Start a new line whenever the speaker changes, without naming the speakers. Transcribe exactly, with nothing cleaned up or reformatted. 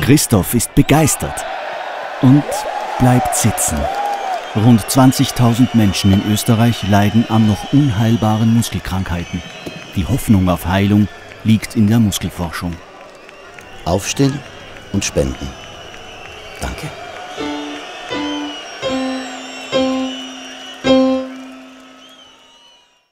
Christoph ist begeistert und bleibt sitzen. Rund zwanzigtausend Menschen in Österreich leiden an noch unheilbaren Muskelkrankheiten. Die Hoffnung auf Heilung liegt in der Muskelforschung.
Aufstehen und spenden. Danke.